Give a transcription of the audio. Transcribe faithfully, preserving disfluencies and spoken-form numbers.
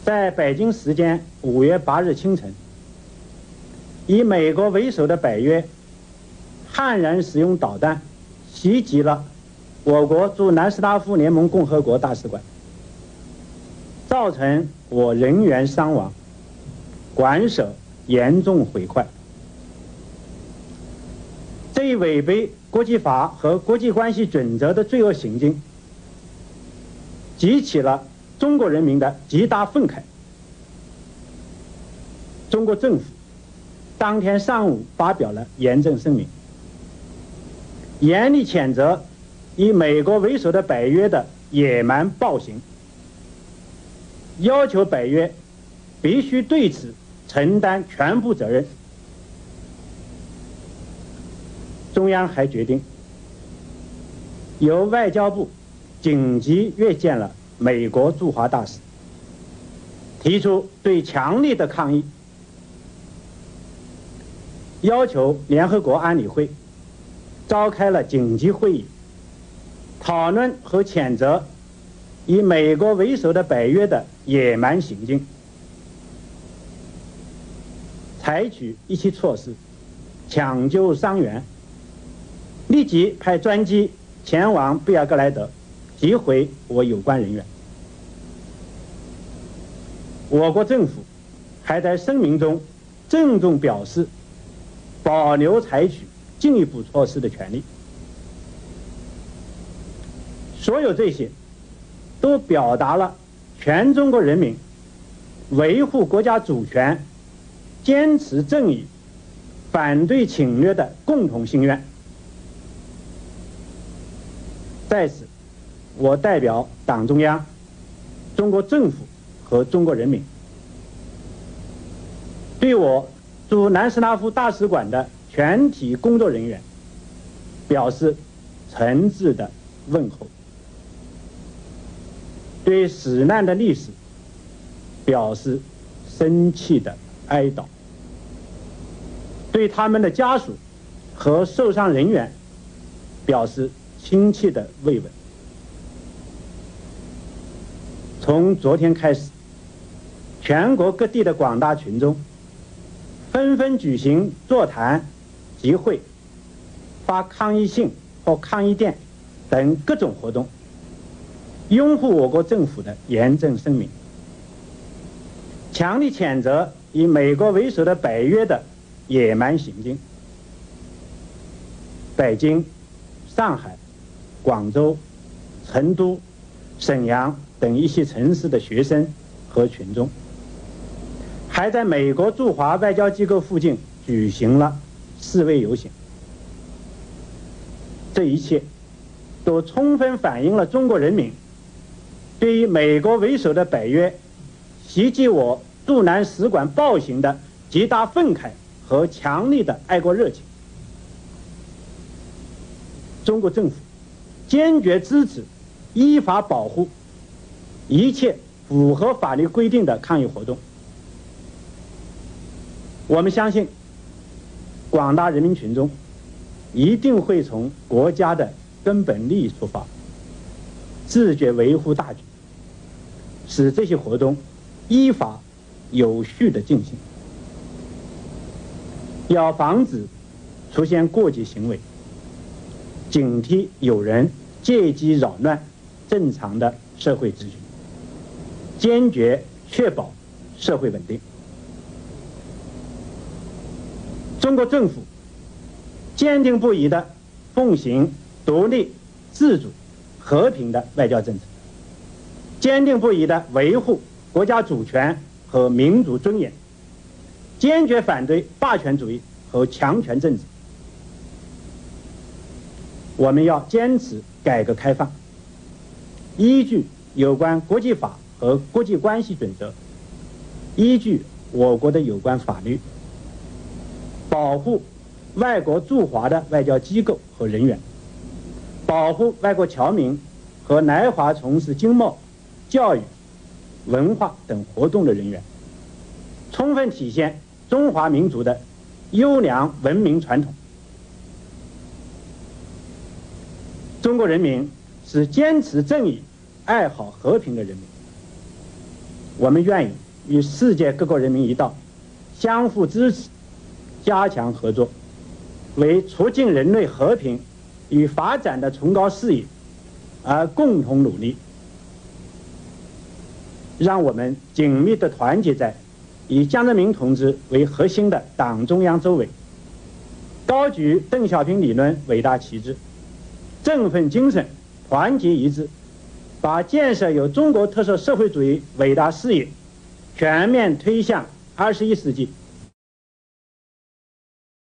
在北京时间五月八日清晨，以美国为首的北约悍然使用导弹袭击了我国驻南斯拉夫联盟共和国大使馆，造成我人员伤亡，馆舍严重毁坏。这一违背国际法和国际关系准则的罪恶行径，激起了中国人民的极大愤慨。中国政府当天上午发表了严正声明，严厉谴责以美国为首的北约的野蛮暴行，要求北约必须对此承担全部责任。中央还决定由外交部紧急约见了美国驻华大使，提出对强烈的抗议，要求联合国安理会召开了紧急会议，讨论和谴责以美国为首的北约的野蛮行径，采取一切措施抢救伤员，立即派专机前往贝尔格莱德击毁我有关人员。我国政府还在声明中郑重表示保留采取进一步措施的权利。所有这些都表达了全中国人民维护国家主权、坚持正义、反对侵略的共同心愿。在此，我代表党中央、中国政府和中国人民，对我驻南斯拉夫大使馆的全体工作人员表示诚挚的问候，对死难的历史表示深切的哀悼，对他们的家属和受伤人员表示亲切的慰问。从昨天开始，全国各地的广大群众纷纷举行座谈、集会、发抗议信或抗议电等各种活动，拥护我国政府的严正声明，强力谴责以美国为首的北约的野蛮行径。北京、上海、广州、成都、沈阳等一些城市的学生和群众，还在美国驻华外交机构附近举行了示威游行。这一切都充分反映了中国人民对于美国为首的北约袭击我驻南使馆暴行的极大愤慨和强烈的爱国热情。中国政府坚决支持依法保护一切符合法律规定的抗议活动。我们相信广大人民群众一定会从国家的根本利益出发，自觉维护大局，使这些活动依法有序地进行。要防止出现过激行为，警惕有人借机扰乱正常的社会秩序，坚决确保社会稳定。中国政府坚定不移地奉行独立、自主、和平的外交政策，坚定不移地维护国家主权和民族尊严，坚决反对霸权主义和强权政治。我们要坚持改革开放，依据有关国际法和国际关系准则，依据我国的有关法律，保护外国驻华的外交机构和人员，保护外国侨民和来华从事经贸、教育、文化等活动的人员，充分体现中华民族的优良文明传统。中国人民是坚持正义、爱好和平的人民， 我们愿意与世界各国人民一道，相互支持，加强合作，为促进人类和平与发展的崇高事业而共同努力。让我们紧密地团结在以江泽民同志为核心的党中央周围，高举邓小平理论伟大旗帜，振奋精神，团结一致，把建设有中国特色社会主义伟大事业全面推向二十一世纪。